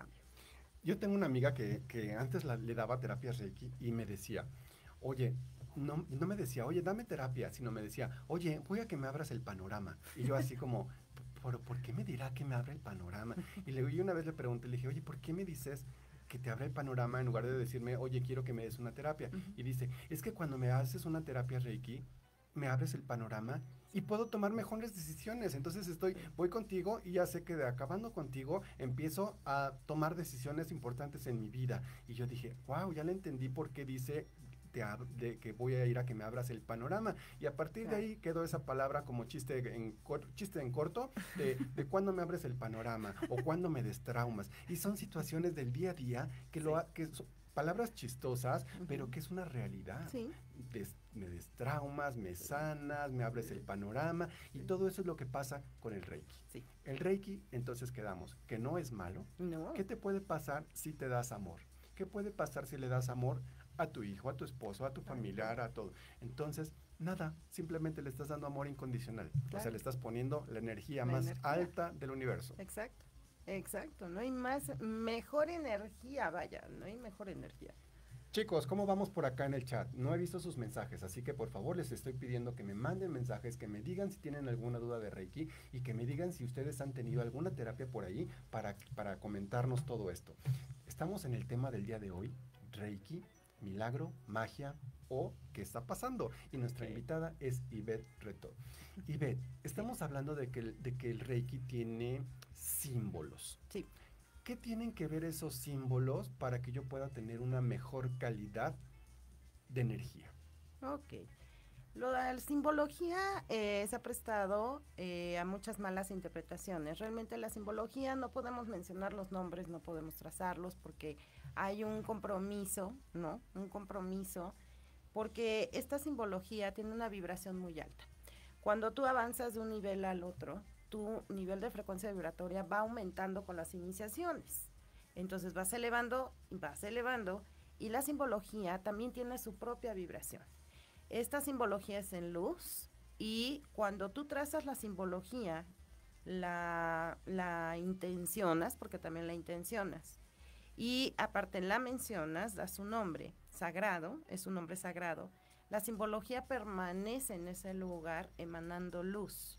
Yo tengo una amiga que antes le daba terapia Reiki y me decía, oye, no me decía, oye, dame terapia, sino me decía, oye, voy a que me abras el panorama. Y yo así como, ¿pero por qué me dirá que me abra el panorama? Y una vez le pregunté, le dije, oye, ¿por qué me dices que te abra el panorama en lugar de decirme, oye, quiero que me des una terapia? Y dice, es que cuando me haces una terapia Reiki, me abres el panorama y puedo tomar mejores decisiones. Entonces voy contigo y ya sé que acabando contigo empiezo a tomar decisiones importantes en mi vida. Y yo dije, wow, ya le entendí por qué dice de que voy a ir a que me abras el panorama, y a partir de ahí quedó esa palabra como chiste en corto de cuándo me abres el panorama o cuándo me destraumas, y son situaciones del día a día que son palabras chistosas, pero que es una realidad. Me destraumas, me sanas, me abres el panorama, y todo eso es lo que pasa con el Reiki. El Reiki, entonces quedamos que no es malo. ¿Qué te puede pasar si te das amor? ¿Qué puede pasar si le das amor a tu hijo, a tu esposo, a tu familiar, a todo? Entonces, nada, simplemente le estás dando amor incondicional. O sea, le estás poniendo la energía más alta del universo. Exacto, no hay mejor energía, no hay mejor energía. Chicos, ¿cómo vamos por acá en el chat? No he visto sus mensajes, así que por favor les estoy pidiendo que me manden mensajes, que me digan si tienen alguna duda de Reiki, y que me digan si ustedes han tenido alguna terapia por ahí para comentarnos todo esto. Estamos en el tema del día de hoy, Reiki, milagro, magia o qué está pasando. Y nuestra invitada es Ivette Reto. Ivette, estamos hablando de que el Reiki tiene símbolos. Sí. ¿Qué tienen que ver esos símbolos para que yo pueda tener una mejor calidad de energía? Ok. La simbología se ha prestado a muchas malas interpretaciones. Realmente la simbología no podemos mencionar los nombres, no podemos trazarlos porque hay un compromiso, ¿no? Un compromiso, porque esta simbología tiene una vibración muy alta. Cuando tú avanzas de un nivel al otro, tu nivel de frecuencia vibratoria va aumentando con las iniciaciones. Entonces vas elevando, y la simbología también tiene su propia vibración. Esta simbología es en luz y cuando tú trazas la simbología, la intencionas, porque también la intencionas, y aparte la mencionas, das un nombre sagrado, es un nombre sagrado, la simbología permanece en ese lugar emanando luz.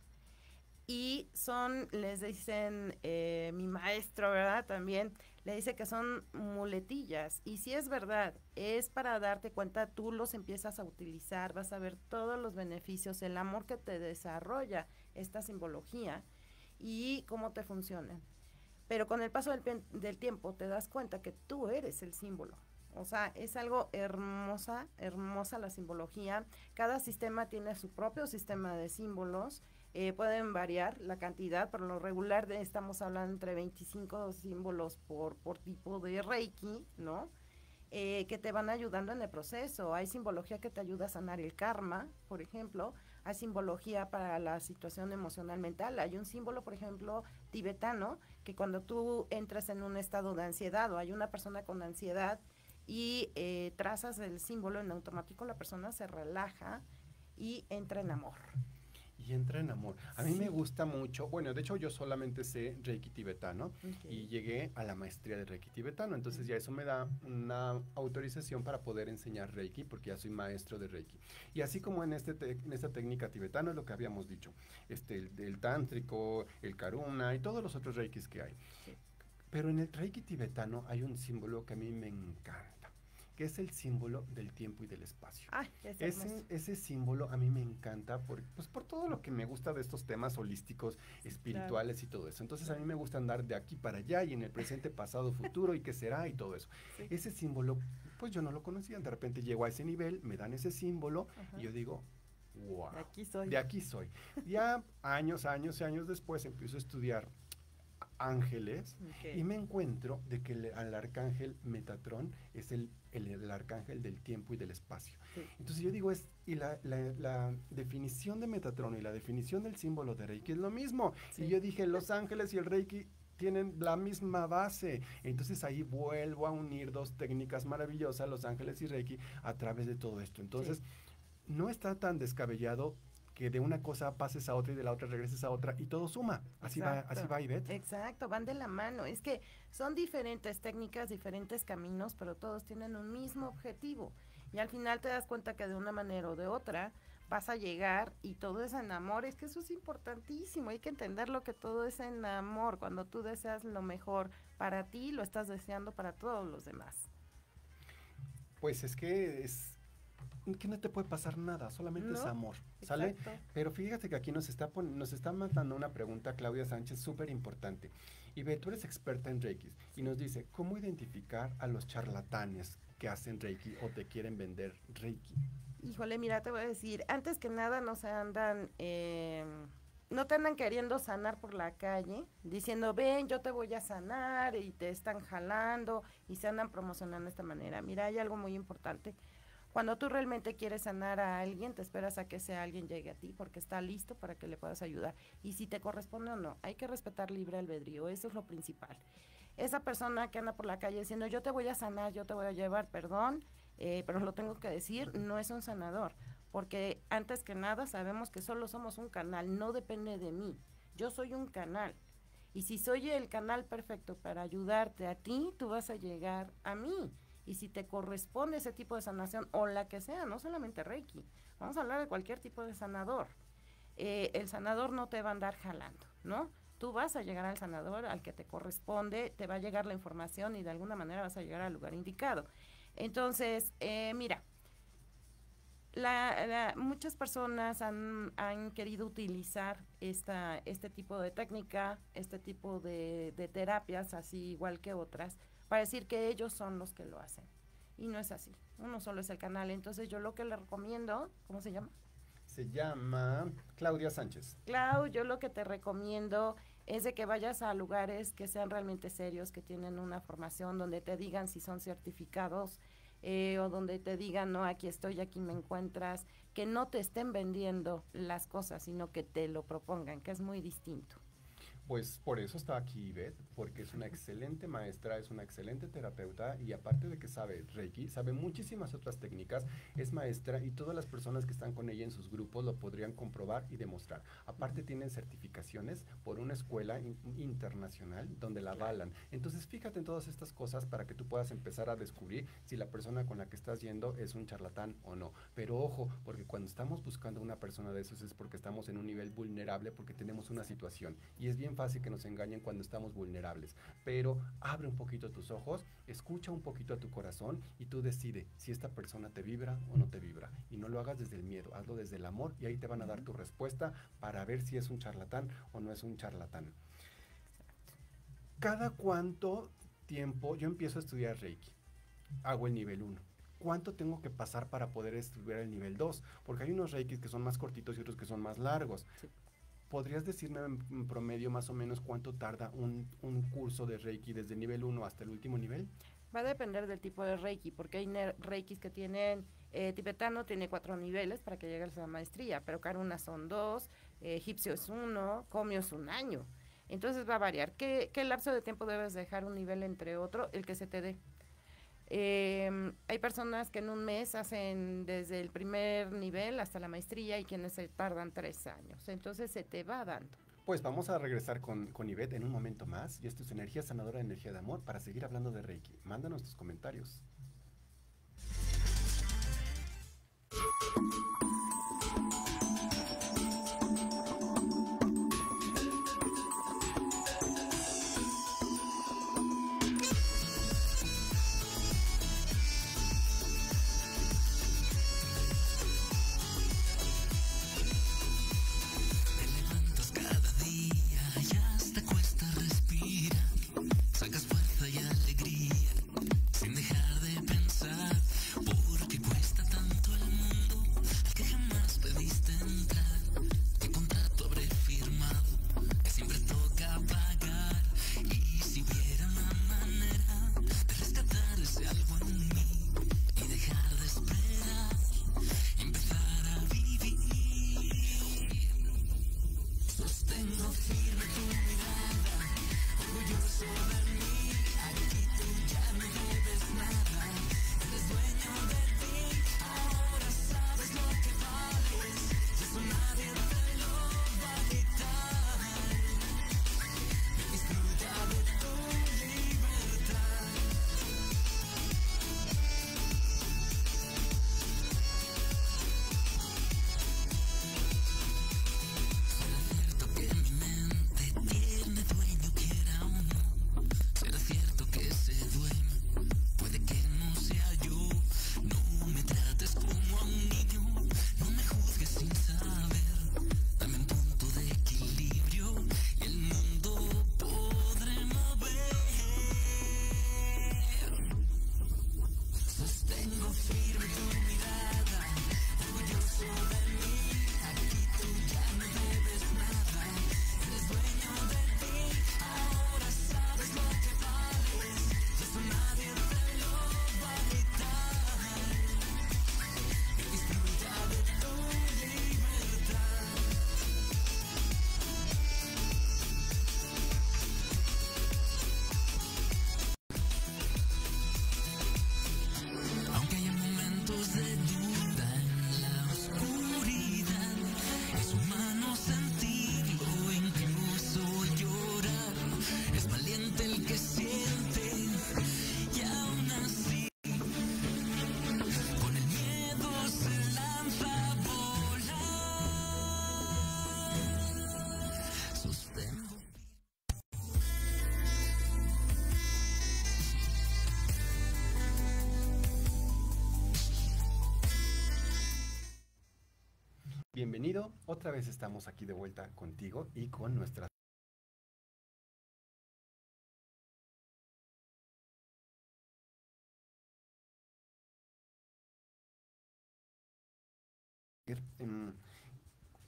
Y les dicen, mi maestro, ¿verdad? También le dice que son muletillas. Y si es verdad, es para darte cuenta, tú los empiezas a utilizar, vas a ver todos los beneficios, el amor que te desarrolla esta simbología y cómo te funcionan. Pero con el paso del tiempo te das cuenta que tú eres el símbolo. O sea, es algo hermosa la simbología. Cada sistema tiene su propio sistema de símbolos. Pueden variar la cantidad, por lo regular estamos hablando entre 25 símbolos por tipo de Reiki, ¿no? Que te van ayudando en el proceso. Hay simbología que te ayuda a sanar el karma, por ejemplo. Hay simbología para la situación emocional mental. Hay un símbolo, por ejemplo, tibetano, que cuando tú entras en un estado de ansiedad o hay una persona con ansiedad y trazas el símbolo, en automático la persona se relaja y entra en amor. Y entra en amor. A mí me gusta mucho, bueno, de hecho yo solamente sé Reiki tibetano y llegué a la maestría de Reiki tibetano, entonces ya eso me da una autorización para poder enseñar Reiki porque ya soy maestro de Reiki. Y así como en esta técnica tibetana es lo que habíamos dicho, el tántrico, el karuna y todos los otros Reikis que hay. Pero en el Reiki tibetano hay un símbolo que a mí me encanta, que es el símbolo del tiempo y del espacio. Ay, ese símbolo a mí me encanta por todo lo que me gusta de estos temas holísticos, espirituales y todo eso. Entonces a mí me gusta andar de aquí para allá y en el presente, pasado, futuro y qué será y todo eso. Sí. Ese símbolo, pues yo no lo conocía. De repente llego a ese nivel, me dan ese símbolo y yo digo, wow, de aquí soy. Ya años después empiezo a estudiar ángeles y me encuentro de que el arcángel Metatrón es el arcángel del tiempo y del espacio. Entonces yo digo, la definición de Metatrón y la definición del símbolo de Reiki es lo mismo. Y yo dije, los ángeles y el Reiki tienen la misma base. Entonces ahí vuelvo a unir dos técnicas maravillosas, los ángeles y Reiki, a través de todo esto. Entonces no está tan descabellado que de una cosa pases a otra y de la otra regreses a otra y todo suma. Así va, Ivette. Exacto, van de la mano. Es que son diferentes técnicas, diferentes caminos, pero todos tienen un mismo objetivo. Y al final te das cuenta que de una manera o de otra vas a llegar y todo es en amor. Es que eso es importantísimo. Hay que entenderlo, que todo es en amor. Cuando tú deseas lo mejor para ti, lo estás deseando para todos los demás. Pues es que no te puede pasar nada, solamente es amor, ¿sale? Exacto. Pero fíjate que aquí nos está mandando una pregunta Claudia Sánchez súper importante. Y ve, tú eres experta en Reiki y nos dice, ¿cómo identificar a los charlatanes que hacen Reiki o te quieren vender Reiki? Híjole, mira, te voy a decir, antes que nada no te andan queriendo sanar por la calle, diciendo, ven, yo te voy a sanar, y te están jalando y se andan promocionando de esta manera. Mira, hay algo muy importante. Cuando tú realmente quieres sanar a alguien, te esperas a que ese alguien llegue a ti porque está listo para que le puedas ayudar. Y si te corresponde o no, hay que respetar libre albedrío, eso es lo principal. Esa persona que anda por la calle diciendo, yo te voy a sanar, yo te voy a llevar, perdón, pero lo tengo que decir, no es un sanador. Porque antes que nada sabemos que solo somos un canal, no depende de mí. Yo soy un canal. Y si soy el canal perfecto para ayudarte a ti, tú vas a llegar a mí. Y si te corresponde ese tipo de sanación, o la que sea, no solamente Reiki, vamos a hablar de cualquier tipo de sanador, el sanador no te va a andar jalando, ¿no? Tú vas a llegar al sanador, al que te corresponde, te va a llegar la información y de alguna manera vas a llegar al lugar indicado. Entonces, mira, muchas personas han querido utilizar este tipo de técnica, este tipo de terapias, así igual que otras, para decir que ellos son los que lo hacen. Y no es así. Uno solo es el canal. Entonces yo lo que le recomiendo, ¿cómo se llama? Se llama Claudia Sánchez. Clau, yo lo que te recomiendo es de que vayas a lugares que sean realmente serios, que tienen una formación donde te digan si son certificados o donde te digan, no, aquí estoy, aquí me encuentras, que no te estén vendiendo las cosas, sino que te lo propongan, que es muy distinto. Pues por eso está aquí Ivette, porque es una excelente maestra, es una excelente terapeuta y aparte de que sabe Reiki, sabe muchísimas otras técnicas, es maestra y todas las personas que están con ella en sus grupos lo podrían comprobar y demostrar. Aparte tienen certificaciones por una escuela internacional donde la avalan. Entonces fíjate en todas estas cosas para que tú puedas empezar a descubrir si la persona con la que estás yendo es un charlatán o no. Pero ojo, porque cuando estamos buscando a una persona de esos es porque estamos en un nivel vulnerable, porque tenemos una situación y es bien fácil que nos engañen cuando estamos vulnerables, pero abre un poquito tus ojos, escucha un poquito a tu corazón y tú decide si esta persona te vibra o no te vibra, y no lo hagas desde el miedo, hazlo desde el amor y ahí te van a dar tu respuesta para ver si es un charlatán o no es un charlatán. ¿Cada cuánto tiempo yo empiezo a estudiar Reiki? Hago el nivel 1. ¿Cuánto tengo que pasar para poder estudiar el nivel 2? Porque hay unos Reikis que son más cortitos y otros que son más largos. Sí. ¿Podrías decirme en promedio más o menos cuánto tarda un curso de Reiki desde el nivel 1 hasta el último nivel? Va a depender del tipo de Reiki, porque hay Reikis que tienen, tibetano tiene 4 niveles para que llegues a la maestría, pero Karuna son 2, egipcio es 1, comio es 1 año. Entonces va a variar. ¿Qué lapso de tiempo debes dejar un nivel entre otro? El que se te dé. Hay personas que en un mes hacen desde el primer nivel hasta la maestría y quienes se tardan 3 años. Entonces se te va dando. Pues vamos a regresar con Ivette en un momento más. Y esto es Energía Sanadora, Energía de Amor, para seguir hablando de Reiki. Mándanos tus comentarios. Bienvenido, otra vez estamos aquí de vuelta contigo y con nuestra...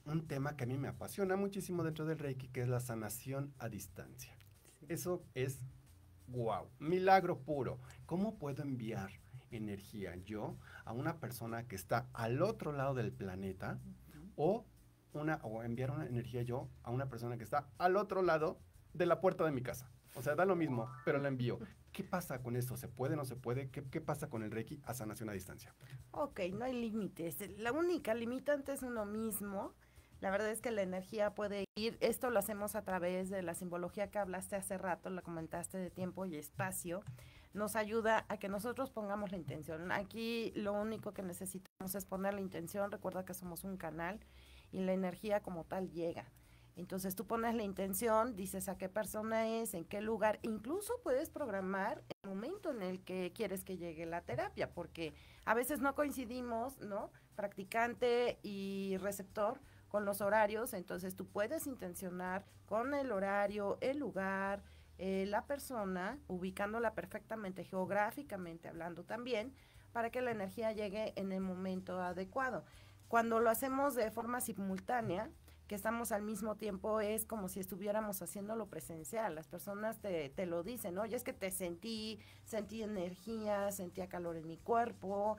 un tema que a mí me apasiona muchísimo dentro del Reiki, que es la sanación a distancia. Eso es wow, milagro puro. ¿Cómo puedo enviar energía yo a una persona que está al otro lado del planeta o enviar una energía yo a una persona que está al otro lado de la puerta de mi casa? O sea, da lo mismo, pero la envío. ¿Qué pasa con esto? ¿Se puede, no se puede? ¿Qué pasa con el Reiki a sanación a distancia? Ok, no hay límites. La única limitante es uno mismo. La verdad es que la energía puede ir, esto lo hacemos a través de la simbología que hablaste hace rato, la comentaste de tiempo y espacio, nos ayuda a que nosotros pongamos la intención. Aquí lo único que necesitamos es poner la intención, recuerda que somos un canal y la energía como tal llega. Entonces tú pones la intención, dices a qué persona es, en qué lugar, incluso puedes programar el momento en el que quieres que llegue la terapia, porque a veces no coincidimos, ¿no? Practicante y receptor con los horarios, entonces tú puedes intencionar con el horario, el lugar, la persona, ubicándola perfectamente, geográficamente hablando también, para que la energía llegue en el momento adecuado. Cuando lo hacemos de forma simultánea, que estamos al mismo tiempo, es como si estuviéramos haciéndolo presencial. Las personas te lo dicen, oye, es que te sentí energía, sentía calor en mi cuerpo.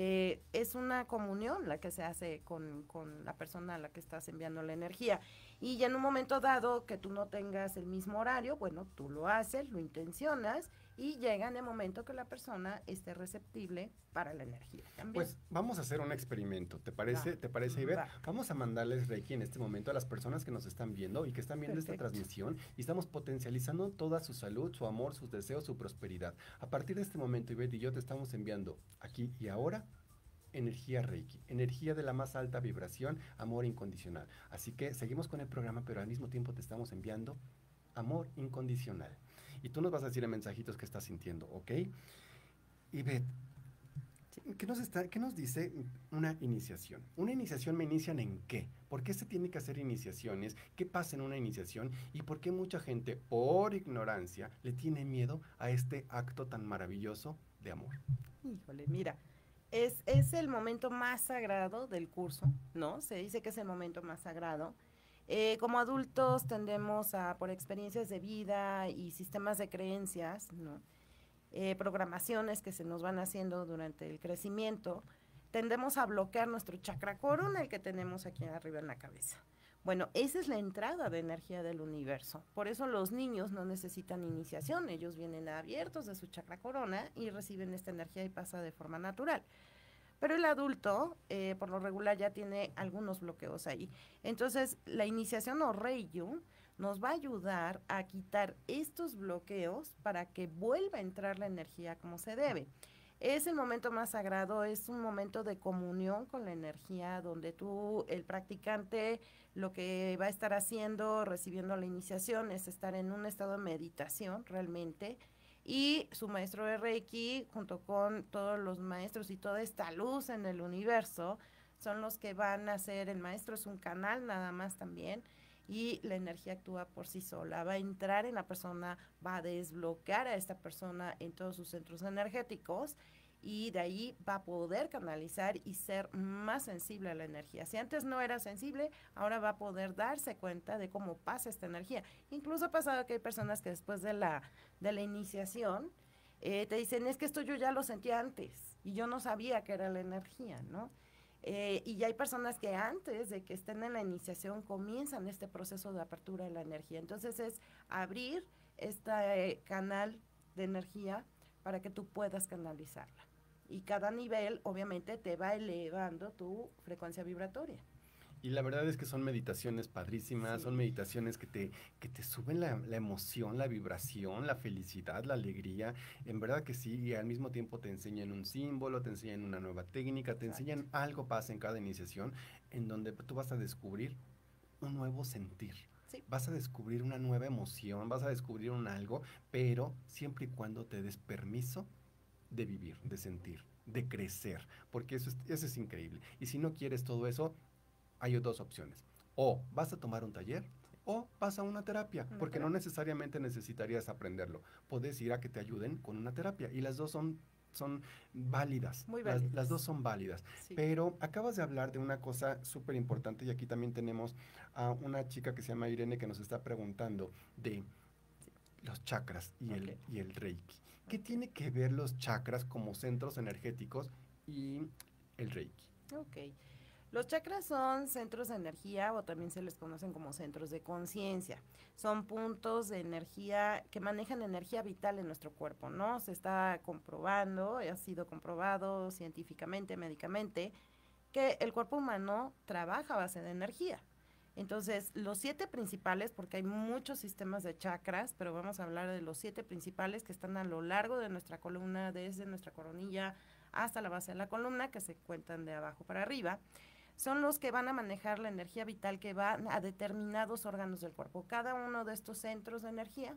Es una comunión la que se hace con la persona a la que estás enviando la energía. Y ya en un momento dado que tú no tengas el mismo horario, bueno, tú lo haces, lo intencionas y llega en el momento que la persona esté receptible para la energía también. Pues vamos a hacer un experimento, ¿te parece? ¿Te parece, Ivette? Vamos a mandarles Reiki en este momento a las personas que nos están viendo y que están viendo esta transmisión y estamos potencializando toda su salud, su amor, sus deseos, su prosperidad. A partir de este momento, Ivette y yo te estamos enviando aquí y ahora energía Reiki, energía de la más alta vibración, amor incondicional. Así que seguimos con el programa, pero al mismo tiempo te estamos enviando amor incondicional. Y tú nos vas a decir en mensajitos qué estás sintiendo, ¿ok? Ivette, ¿qué nos dice una iniciación? ¿Una iniciación me inician en qué? ¿Por qué se tiene que hacer iniciaciones? ¿Qué pasa en una iniciación? ¿Y por qué mucha gente, por ignorancia, le tiene miedo a este acto tan maravilloso de amor? Híjole, mira, es el momento más sagrado del curso, ¿no? Se dice que es el momento más sagrado. Como adultos tendemos a, por experiencias de vida y sistemas de creencias, ¿no? Programaciones que se nos van haciendo durante el crecimiento, tendemos a bloquear nuestro chakra corona, el que tenemos aquí arriba en la cabeza. Bueno, esa es la entrada de energía del universo. Por eso los niños no necesitan iniciación, ellos vienen abiertos de su chakra corona y reciben esta energía y pasa de forma natural. Pero el adulto, por lo regular, ya tiene algunos bloqueos ahí. Entonces, la iniciación o Reiki nos va a ayudar a quitar estos bloqueos para que vuelva a entrar la energía como se debe. Es el momento más sagrado, es un momento de comunión con la energía, donde tú, el practicante, lo que va a estar haciendo, recibiendo la iniciación, es estar en un estado de meditación realmente, y su maestro de Reiki, junto con todos los maestros y toda esta luz en el universo, son los que van a hacer, el maestro es un canal nada más también, y la energía actúa por sí sola, va a entrar en la persona, va a desbloquear a esta persona en todos sus centros energéticos, y de ahí va a poder canalizar y ser más sensible a la energía. Si antes no era sensible, ahora va a poder darse cuenta de cómo pasa esta energía. Incluso ha pasado que hay personas que después de la iniciación te dicen, es que esto yo ya lo sentía antes y yo no sabía que era la energía, ¿no? Y ya hay personas que antes de que estén en la iniciación comienzan este proceso de apertura de la energía. Entonces es abrir este canal de energía para que tú puedas canalizarla. Y cada nivel, obviamente, te va elevando tu frecuencia vibratoria. Y la verdad es que son meditaciones padrísimas, sí. Son meditaciones que te suben la emoción, la vibración, la felicidad, la alegría. En verdad que sí, y al mismo tiempo te enseñan un símbolo, te enseñan una nueva técnica, te enseñan algo pasa en cada iniciación, en donde tú vas a descubrir un nuevo sentir. Sí. Vas a descubrir una nueva emoción, vas a descubrir un algo, pero siempre y cuando te des permiso de vivir, de sentir, de crecer, porque eso es increíble. Y si no quieres todo eso, hay dos opciones. O vas a tomar un taller o vas a una terapia, porque no necesariamente necesitarías aprenderlo. Puedes ir a que te ayuden con una terapia y las dos son son válidas. Muy válidas. Las dos son válidas. Sí. Pero acabas de hablar de una cosa súper importante y aquí también tenemos a una chica que se llama Irene que nos está preguntando de los chakras y, y el Reiki. ¿Qué tiene que ver los chakras como centros energéticos y el Reiki? Ok. Los chakras son centros de energía o también se les conocen como centros de conciencia. Son puntos de energía que manejan energía vital en nuestro cuerpo, ¿no? Se está comprobando, ha sido comprobado científicamente, médicamente, que el cuerpo humano trabaja a base de energía. Entonces, los 7 principales, porque hay muchos sistemas de chakras, pero vamos a hablar de los 7 principales que están a lo largo de nuestra columna, desde nuestra coronilla hasta la base de la columna, que se cuentan de abajo para arriba, son los que van a manejar la energía vital que va a determinados órganos del cuerpo. Cada uno de estos centros de energía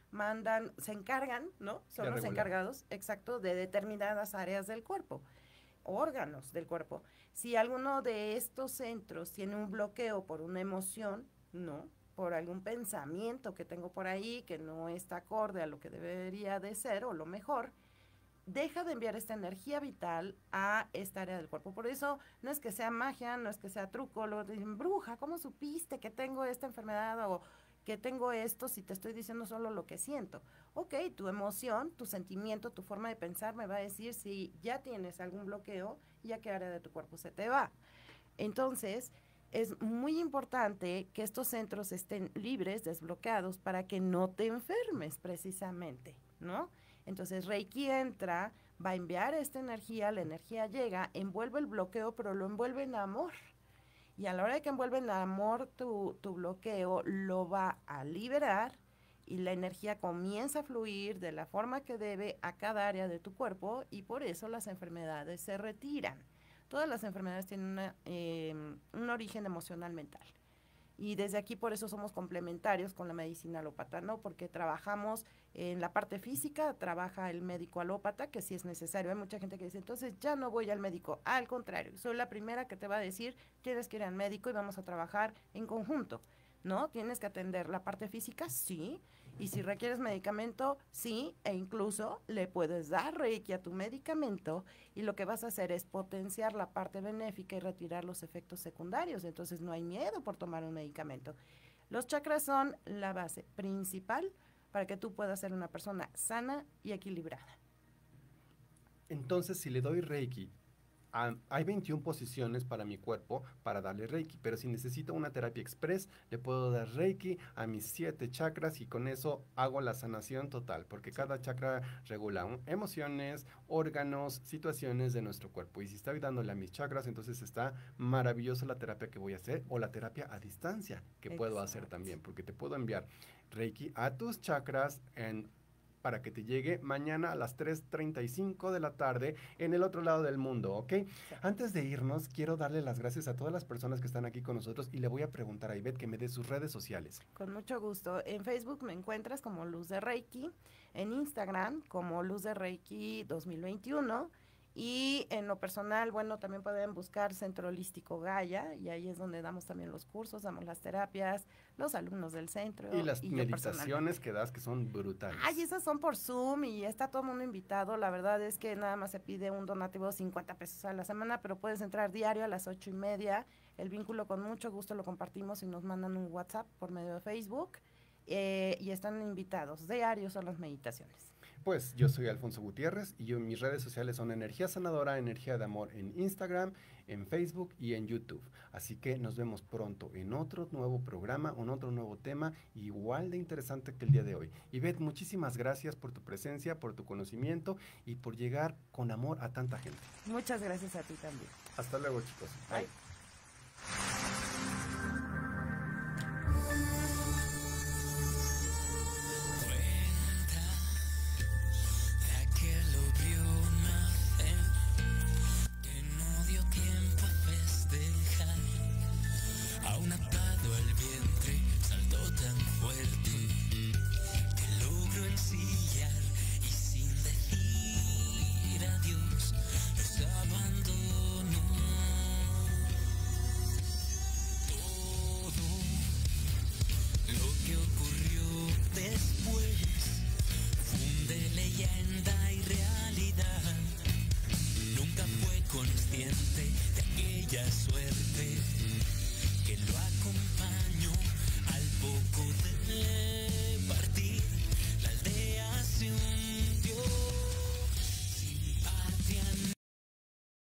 se encargan, ¿no? Son los encargados, exacto, de determinadas áreas del cuerpo, órganos del cuerpo. Si alguno de estos centros tiene un bloqueo por una emoción, ¿no? Por algún pensamiento que tengo por ahí que no está acorde a lo que debería de ser o lo mejor, deja de enviar esta energía vital a esta área del cuerpo. Por eso no es que sea magia, no es que sea truco, lo dicen, bruja, ¿cómo supiste que tengo esta enfermedad o que tengo esto si te estoy diciendo solo lo que siento? Ok, tu emoción, tu sentimiento, tu forma de pensar me va a decir si ya tienes algún bloqueo y a qué área de tu cuerpo se te va. Entonces, es muy importante que estos centros estén libres, desbloqueados, para que no te enfermes precisamente, ¿no? Entonces Reiki entra, va a enviar esta energía, la energía llega, envuelve el bloqueo, pero lo envuelve en amor. Y a la hora de que envuelve en amor tu bloqueo, lo va a liberar y la energía comienza a fluir de la forma que debe a cada área de tu cuerpo y por eso las enfermedades se retiran. Todas las enfermedades tienen un origen emocional mental. Y desde aquí por eso somos complementarios con la medicina alópata, ¿no? Porque trabajamos en la parte física, trabaja el médico alópata, que sí es necesario. Hay mucha gente que dice, entonces ya no voy al médico. Al contrario, soy la primera que te va a decir, tienes que ir al médico y vamos a trabajar en conjunto, ¿no? Tienes que atender la parte física, sí, y si requieres medicamento, sí, e incluso le puedes dar Reiki a tu medicamento y lo que vas a hacer es potenciar la parte benéfica y retirar los efectos secundarios, entonces no hay miedo por tomar un medicamento. Los chakras son la base principal para que tú puedas ser una persona sana y equilibrada. Entonces, si le doy Reiki, hay 21 posiciones para mi cuerpo para darle Reiki, pero si necesito una terapia express, le puedo dar Reiki a mis 7 chakras y con eso hago la sanación total, porque cada chakra regula emociones, órganos, situaciones de nuestro cuerpo. Y si estoy dándole a mis chakras, entonces está maravillosa la terapia que voy a hacer o la terapia a distancia que puedo hacer también, porque te puedo enviar Reiki a tus chakras para que te llegue mañana a las 3:35 de la tarde en el otro lado del mundo, ¿ok? Sí. Antes de irnos, quiero darle las gracias a todas las personas que están aquí con nosotros y le voy a preguntar a Ivette que me dé sus redes sociales. Con mucho gusto. En Facebook me encuentras como Luz de Reiki, en Instagram como Luz de Reiki 2021 y en lo personal, bueno, también pueden buscar Centro Holístico Gaia y ahí es donde damos también los cursos, damos las terapias, los alumnos del centro. Y las meditaciones que das que son brutales. Ay, esas son por Zoom y está todo el mundo invitado. La verdad es que nada más se pide un donativo de 50 pesos a la semana, pero puedes entrar diario a las 8:30. El vínculo con mucho gusto lo compartimos y nos mandan un WhatsApp por medio de Facebook y están invitados. Diarios son las meditaciones. Pues yo soy Alfonso Gutiérrez y mis redes sociales son Energía Sanadora, Energía de Amor en Instagram, en Facebook y en YouTube. Así que nos vemos pronto en otro nuevo programa, en otro nuevo tema igual de interesante que el día de hoy. Ivette, muchísimas gracias por tu presencia, por tu conocimiento y por llegar con amor a tanta gente. Muchas gracias a ti también. Hasta luego, chicos. Bye. Ya es suerte.